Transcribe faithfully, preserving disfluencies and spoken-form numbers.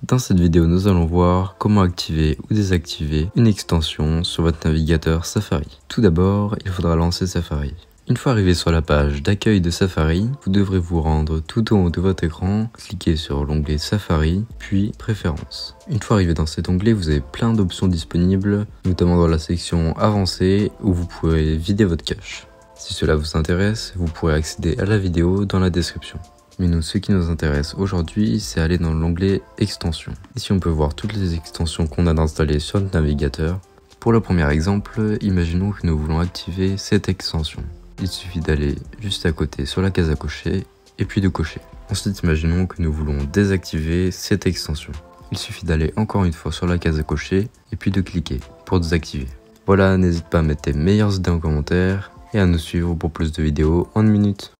Dans cette vidéo, nous allons voir comment activer ou désactiver une extension sur votre navigateur Safari. Tout d'abord, il faudra lancer Safari. Une fois arrivé sur la page d'accueil de Safari, vous devrez vous rendre tout en haut de votre écran, cliquer sur l'onglet Safari, puis Préférences. Une fois arrivé dans cet onglet, vous avez plein d'options disponibles, notamment dans la section Avancée où vous pourrez vider votre cache. Si cela vous intéresse, vous pourrez accéder à la vidéo dans la description. Mais nous, ce qui nous intéresse aujourd'hui, c'est aller dans l'onglet Extensions. Ici, on peut voir toutes les extensions qu'on a installées sur notre navigateur. Pour le premier exemple, imaginons que nous voulons activer cette extension. Il suffit d'aller juste à côté sur la case à cocher et puis de cocher. Ensuite, imaginons que nous voulons désactiver cette extension. Il suffit d'aller encore une fois sur la case à cocher et puis de cliquer pour désactiver. Voilà, n'hésite pas à mettre tes meilleures idées en commentaire et à nous suivre pour plus de vidéos en une minute.